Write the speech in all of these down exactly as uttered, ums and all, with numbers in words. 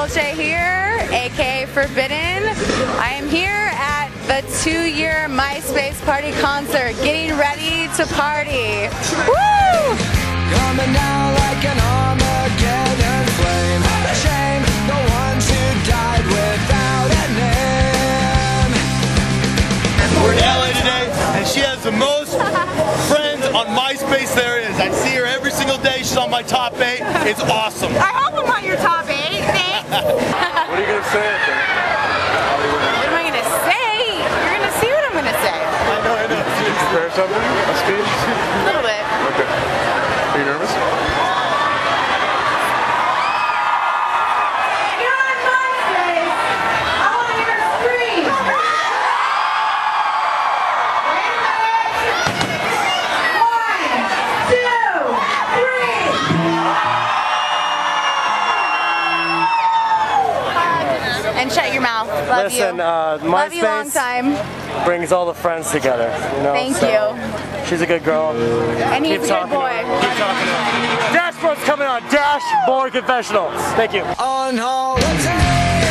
Dolce here, aka Forbidden. I am here at the two-year Myspace party concert, getting ready to party. Woo! Coming down like an Armageddon flame. A shame, the ones who died without a name. We're in L A today, and she has the most friends on Myspace there is. I see her every single day. She's on my top eight. It's awesome. I hope I'm on your top eight. Thanks. What are you gonna say? What am I gonna say? You're gonna see what I'm gonna say. I know, I know. Did you prepare something? A speech? A little bit. Okay. Are you nervous? And shut your mouth. Love Listen, you. uh, Love you long Myspace time. brings all the friends together. You know, Thank so you. She's a good girl. And he's Keep a good talking boy. to her. Keep talking to her. Dashboard's coming on. Dashboard Confessional. Thank you. On holiday.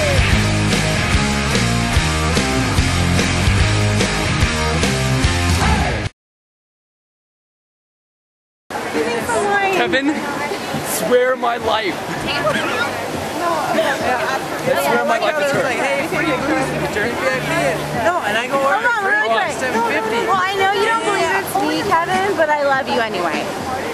Kevin, swear my life. I swear my life is hurt. Like, hey, free during V I P. No, and I go over Hold on, really quick. seven fifty. Well, I know you don't believe it's me, Kevin, but I love you anyway.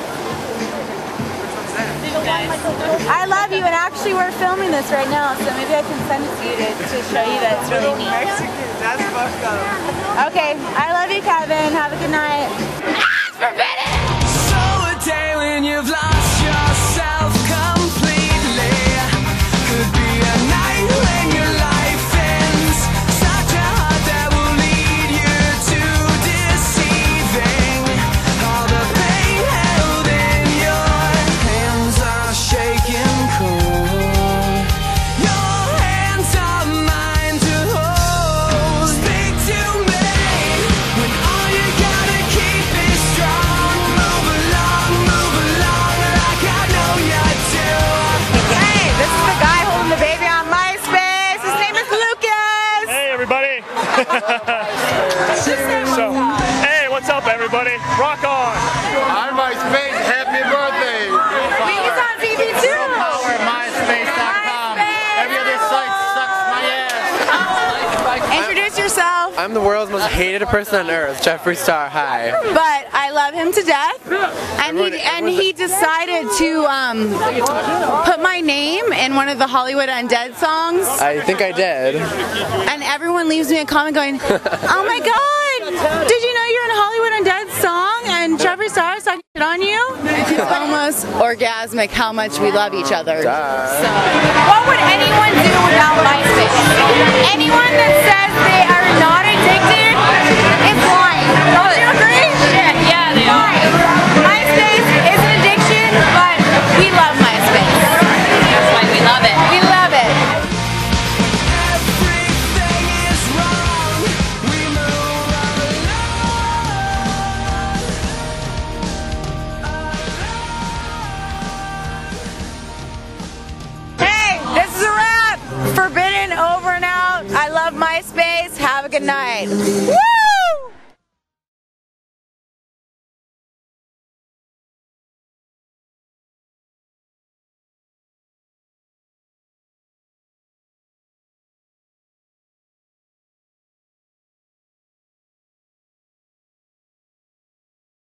I love you, and actually we're filming this right now, so maybe I can send it to you to, to show you that it's really neat. Mexicans, that's fucked up. Okay, I love you, Kevin. Have a good night. Forbidden! So a day when you've lost yourself completely could be a night when your life ends. Such a heart that will lead you to deceiving. All the pain held in your hands are shaking cold. Your hands are mine to hold. Speak to me when all you gotta keep is strong. Move along, move along like I know you do. Hey, this is the guy holding the baby on Myspace. His name is Lucas. Hey, everybody. So, hey, what's up, everybody? Rock on. On Myspace, happy birthday. He's on T V too. Power myspace dot com. Every other site sucks my ass. Introduce yourself. I'm the world's most hated person on earth, Jeffree Star. Hi. But I love him to death, and he and he decided to um, put my name in one of the Hollywood Undead songs, I think I did. and everyone leaves me a comment going, "Oh my God, did you know you're in a Hollywood Undead song?" And Jeffree Star is talking shit on you. It's almost orgasmic how much we love each other. So, what would anyone do without Myspace? Anyone that says they are not addicted is lying. Don't you agree? Shit, yeah, they are. Myspace is an addiction, but we love Myspace. That's why we love it. We love it. Everything is wrong. We move along. Hey, this is a wrap. Forbidden over and out. I love Myspace. Have a good night. Woo!